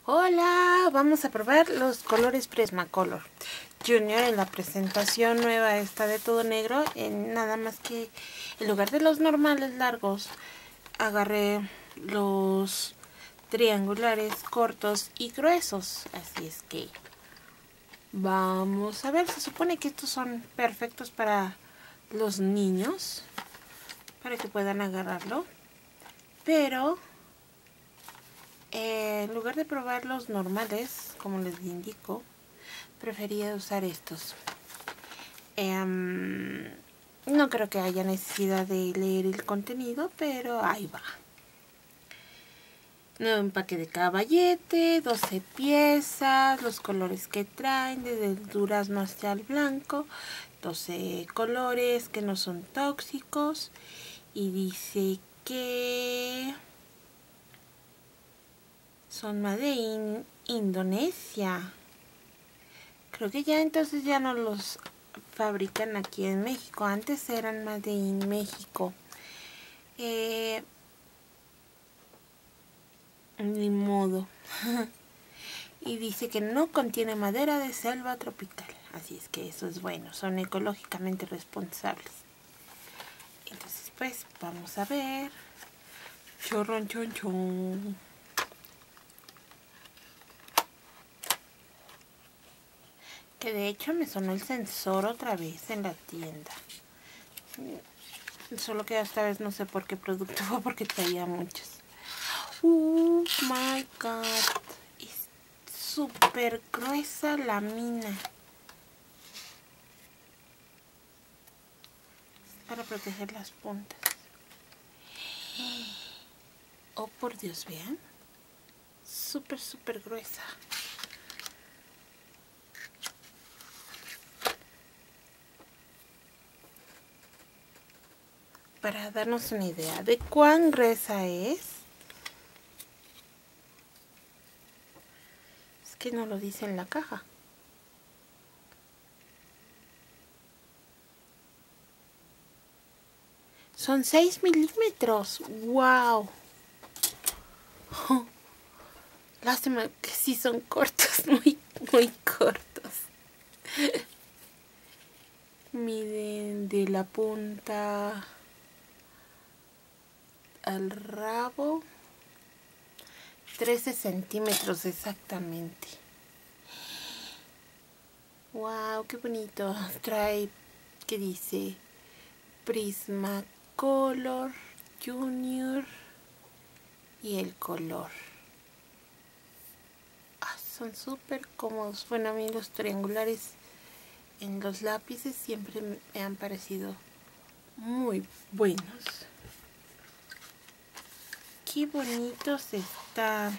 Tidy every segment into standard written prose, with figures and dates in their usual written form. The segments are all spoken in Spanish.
Hola, vamos a probar los colores Prismacolor Junior en la presentación nueva esta de todo negro. Nada más que en lugar de los normales largos, agarré los triangulares cortos y gruesos. Así es que vamos a ver. Se supone que estos son perfectos para los niños, para que puedan agarrarlo. Pero en lugar de probar los normales, como les indico, prefería usar estos. No creo que haya necesidad de leer el contenido, pero ahí va. Nuevo empaque de caballete, 12 piezas, los colores que traen, desde el durazno hasta el blanco, 12 colores que no son tóxicos, y dice que son made in Indonesia. Creo que ya entonces ya no los fabrican aquí en México. Antes eran made in México. Ni modo. Y dice que no contiene madera de selva tropical. Así es que eso es bueno. Son ecológicamente responsables. Entonces pues vamos a ver. Chorron chon chon. Que de hecho me sonó el sensor otra vez en la tienda. Solo que esta vez no sé por qué producto fue, porque traía muchos. Oh my god. Es súper gruesa la mina. Para proteger las puntas. Oh por Dios, vean. Súper gruesa. Para darnos una idea de cuán gruesa es que no lo dice en la caja. Son 6 milímetros. ¡Wow! Oh, lástima que sí son cortos, muy cortos. Miden de la punta al rabo 13 centímetros exactamente. Wow, qué bonito. Trae, ¿qué dice? Prismacolor Junior y el color. Son súper cómodos. Bueno, a mí los triangulares en los lápices siempre me han parecido muy buenos. Qué bonitos están.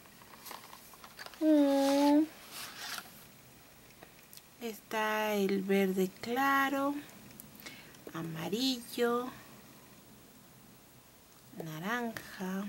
Está el verde claro, amarillo, naranja,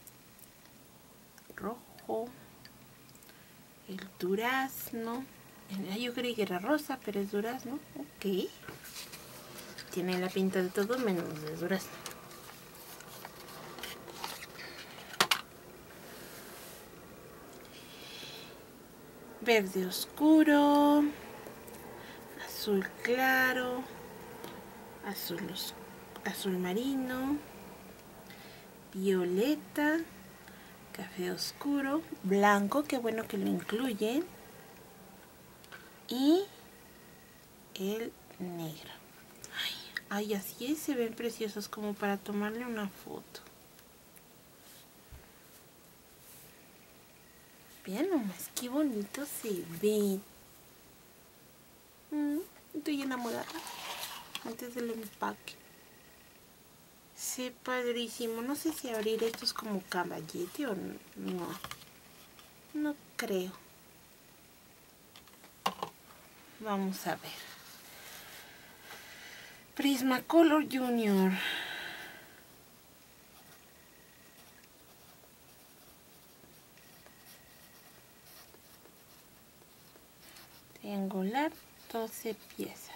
rojo, el durazno. Yo creí que era rosa, pero es durazno. Ok. Tiene la pinta de todo menos de durazno. Verde oscuro, azul claro, azul marino, violeta, café oscuro, blanco, qué bueno que lo incluyen, y el negro. Ay, así es, se ven preciosos como para tomarle una foto. Vean nomás qué bonito se ve. Estoy enamorada antes del empaque. Sí, padrísimo. No sé si abrir estos como caballete o no. No creo. Vamos a ver. Prismacolor Junior. Triangular, 12 piezas.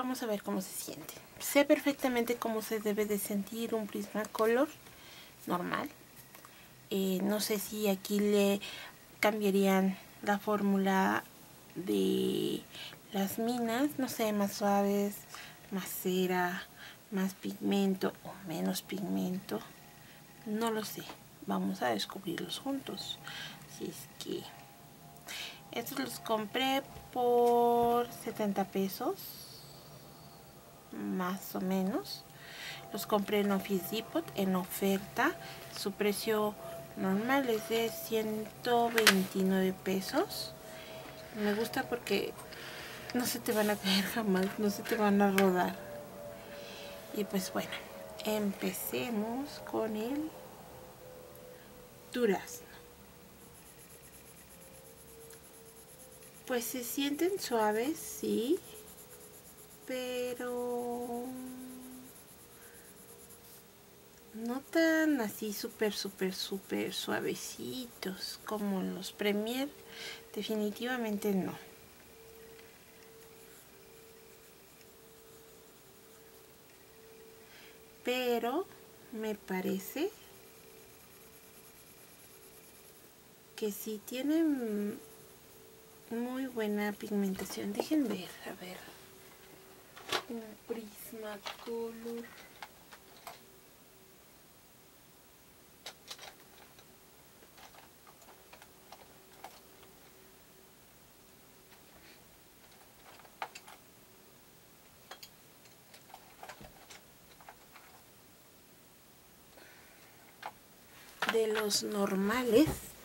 vamos a ver cómo se siente. Sé perfectamente cómo se debe de sentir un Prismacolor normal. No sé si aquí le cambiarían la fórmula de las minas, no sé, más suaves, más cera, más pigmento o menos pigmento. No lo sé, vamos a descubrirlos juntos. Así es que estos los compré por 70 pesos, más o menos. Los compré en Office Depot en oferta. Su precio normal es de 129 pesos. Me gusta porque no se te van a caer jamás, no se te van a rodar. Y pues bueno, empecemos con el durazno. Pues se sienten suaves, sí, pero no tan así súper suavecitos como los Premier. Definitivamente no. Pero me parece que sí tienen muy buena pigmentación. Dejen ver, a ver. Un Prismacolor. De los normales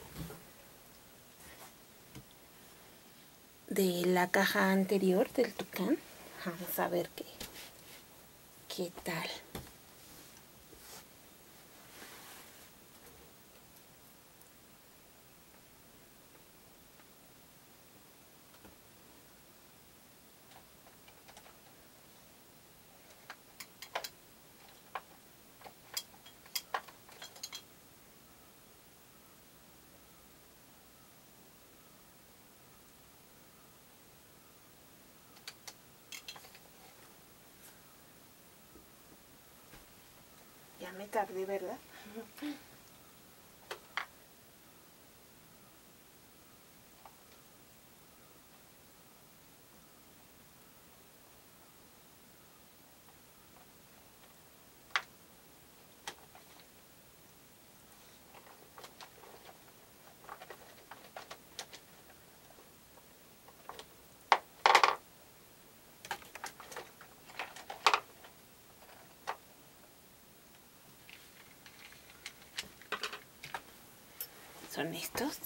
de la caja anterior del Tucán. Vamos a ver qué tal. Ya me tardé, ¿verdad? Son estos.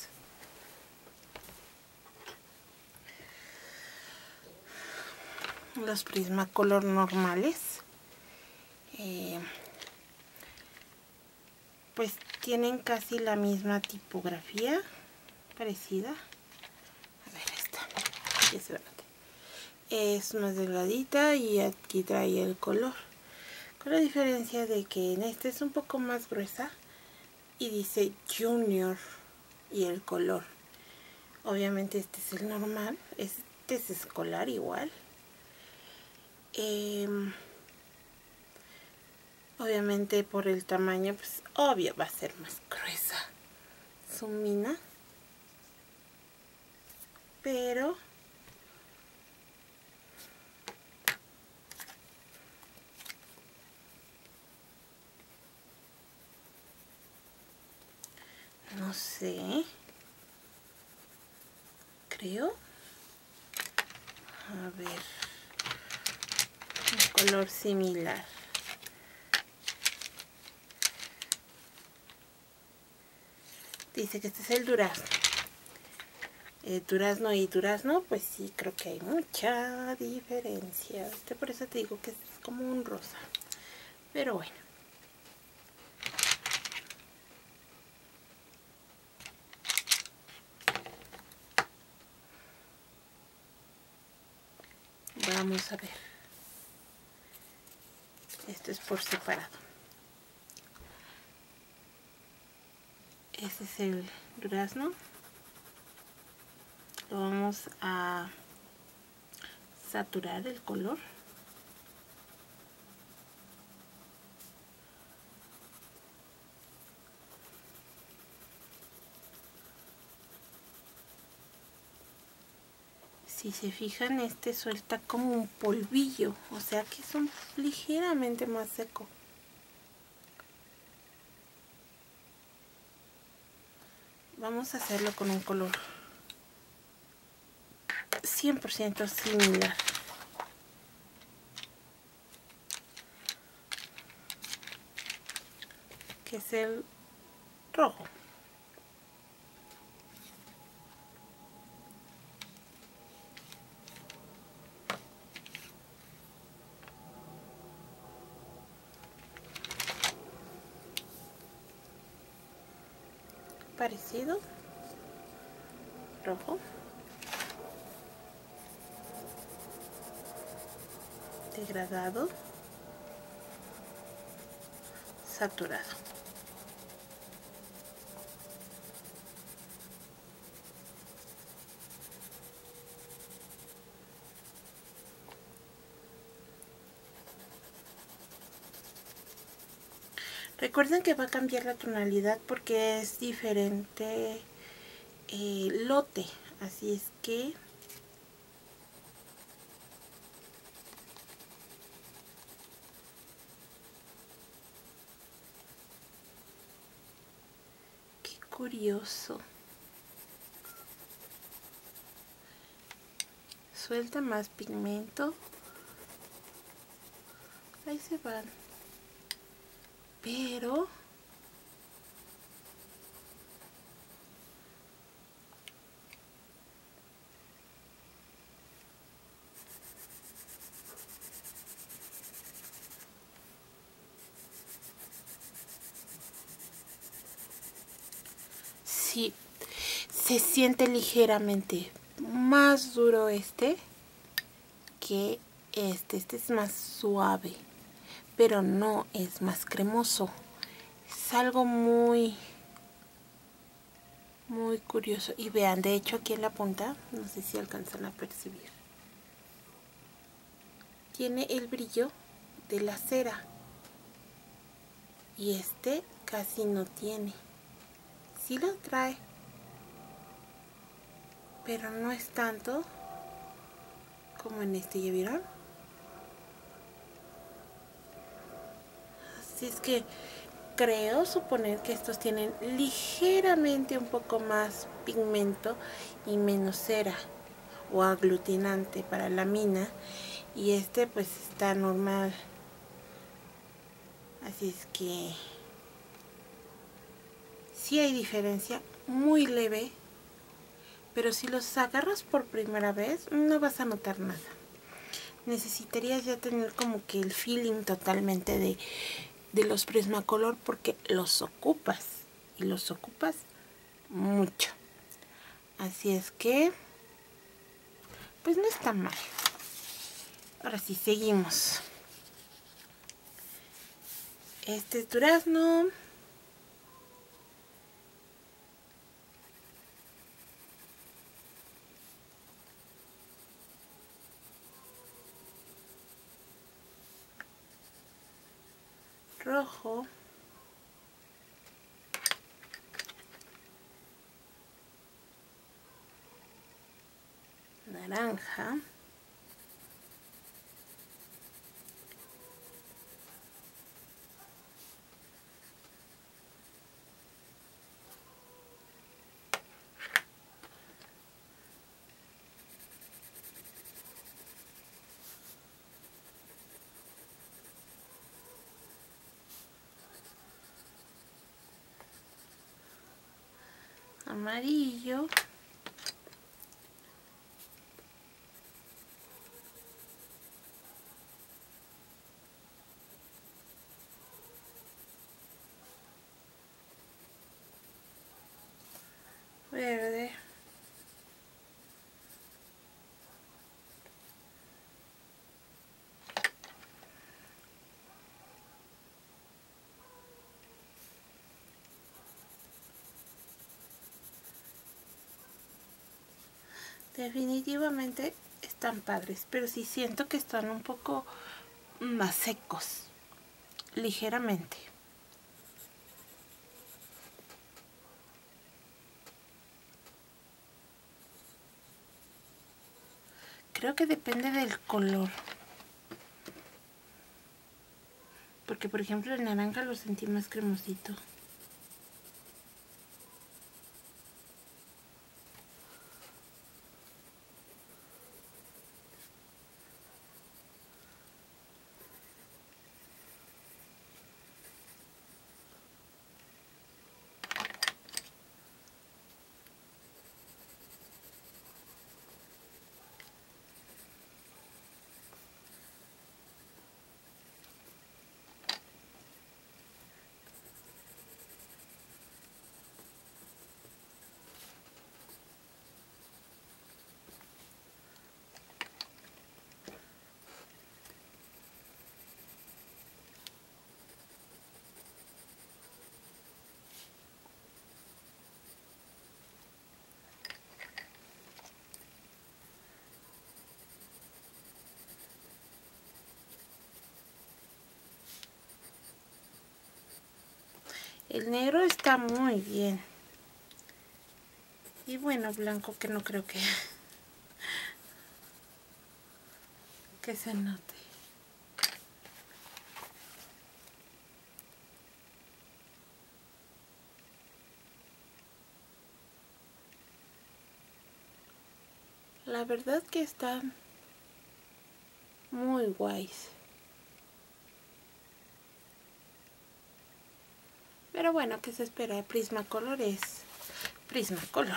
Los Prismacolor normales. Pues tienen casi la misma tipografía, parecida. A ver, esta. Ya se ve. Es más delgadita y aquí trae el color. Con la diferencia de que en este es un poco más gruesa y dice Junior y el color. Obviamente este es el normal, este es escolar igual. Obviamente por el tamaño, pues obvio va a ser más gruesa su mina. Pero no sé, creo, a ver, un color similar. Dice que este es el durazno. Durazno y durazno, pues sí, creo que hay mucha diferencia. Por eso te digo que es como un rosa. Pero bueno. Vamos a ver. Esto es por separado. Este es el durazno. Lo vamos a saturar el color. Si se fijan, este suelta como un polvillo, o sea que son ligeramente más seco. Vamos a hacerlo con un color 100% similar. Que es el rojo. Parecido, rojo, degradado, saturado. Recuerden que va a cambiar la tonalidad porque es diferente lote, así es que qué curioso. Suelta más pigmento. Ahí se van. Pero sí, se siente ligeramente más duro que este es más suave, pero no es más cremoso. Es algo muy curioso. Y vean, de hecho aquí en la punta, no sé si alcanzan a percibir, tiene el brillo de la cera y este casi no tiene. Sí lo trae, pero no es tanto como en este, ¿ya vieron? Así es que creo suponer que estos tienen ligeramente un poco más pigmento y menos cera o aglutinante para la mina, y este pues está normal. Así es que sí hay diferencia muy leve, pero si los agarras por primera vez no vas a notar nada. Necesitarías ya tener como que el feeling totalmente de los Prismacolor, porque los ocupas y los ocupas mucho. Así es que pues no está mal. Ahora sí, seguimos. Este es durazno. Rojo. Naranja. Amarillo. Verde. Definitivamente están padres, pero sí siento que están un poco más secos, ligeramente. Creo que depende del color. Porque por ejemplo el naranja lo sentí más cremosito. El negro está muy bien. Y bueno, blanco que no creo que se note. La verdad que están muy guays. Pero bueno, ¿qué se espera? Prismacolor es Prismacolor.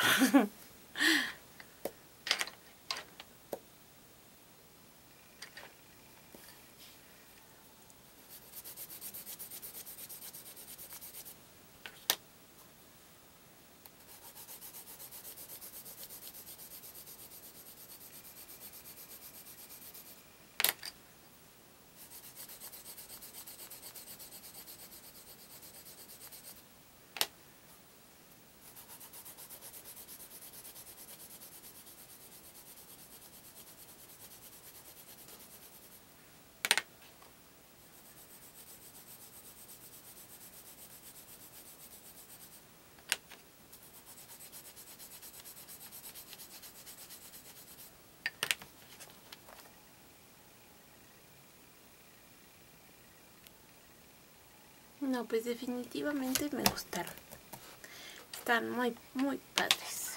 No, pues definitivamente me gustaron. Están muy, muy padres.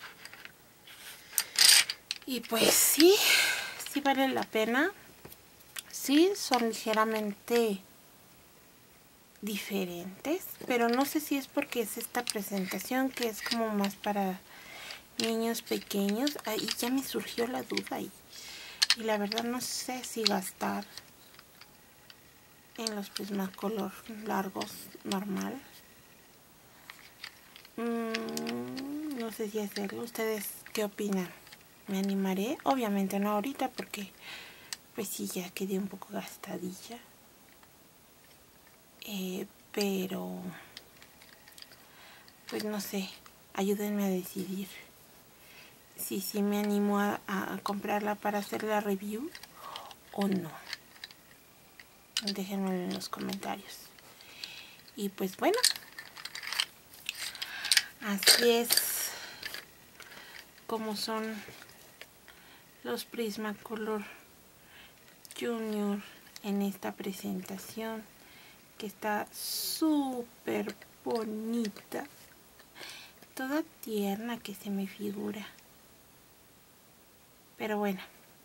Y pues sí vale la pena. Sí, son ligeramente diferentes, pero no sé si es porque es esta presentación que es como más para niños pequeños. Ahí ya me surgió la duda y la verdad no sé si gastar en los Prismacolor largos normal. No sé si hacerlo. ¿Ustedes qué opinan? ¿Me animaré? Obviamente no ahorita porque pues sí ya quedé un poco gastadilla. Pero pues no sé, ayúdenme a decidir si me animo a comprarla para hacer la review o no. Déjenmelo en los comentarios. Y pues bueno, así es como son los Prismacolor Junior en esta presentación, que está súper bonita, toda tierna que se me figura. Pero bueno,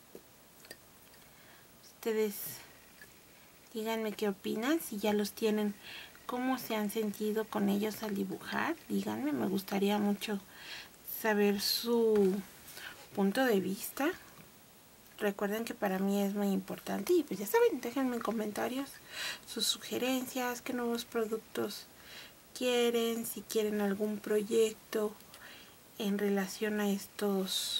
ustedes díganme qué opinan, si ya los tienen, cómo se han sentido con ellos al dibujar. Díganme, me gustaría mucho saber su punto de vista. Recuerden que para mí es muy importante y pues ya saben, déjenme en comentarios sus sugerencias, qué nuevos productos quieren, si quieren algún proyecto en relación a estos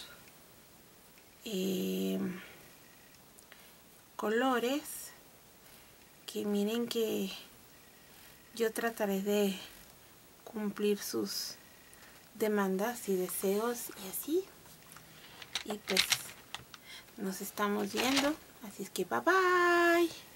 colores, que miren que yo trataré de cumplir sus demandas y deseos y así. Y pues nos estamos viendo, así es que bye bye.